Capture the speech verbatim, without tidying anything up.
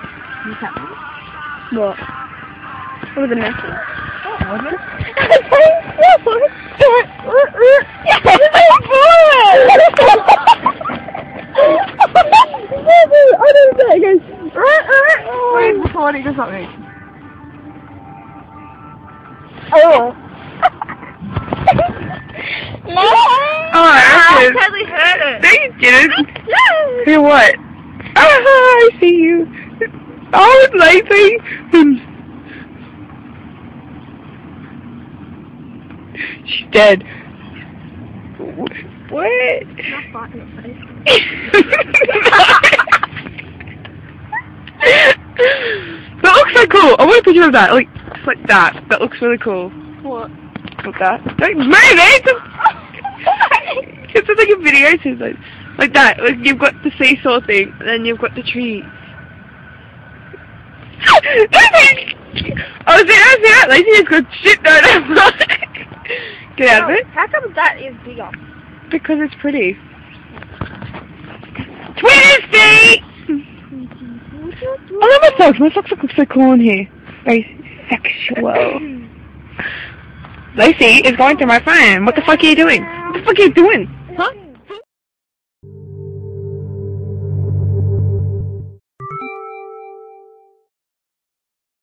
What's happening? What? What are the messes? What was it? Where's recording or something? Oh. No! Oh, I totally heard it. No, you didn't. No! Hear what? Ah, I see you. Oh, it's lazy. She's dead. What? Not biting your face. That looks so cool. I want a picture of that. Like, just like that. That looks really cool. What? Like that. Don't move it! It's just like a video too, like, like that. Like you've got the seesaw thing, and then you've got the tree. Oh, see that? See that? Lazy has got shit. No, no. Get out of it. How come that is bigger? Because it's pretty. Twisty! I love my socks. My socks look so cool in here. Very sexual. Lacey is going through my phone. What the fuck are you doing? What the fuck are you doing?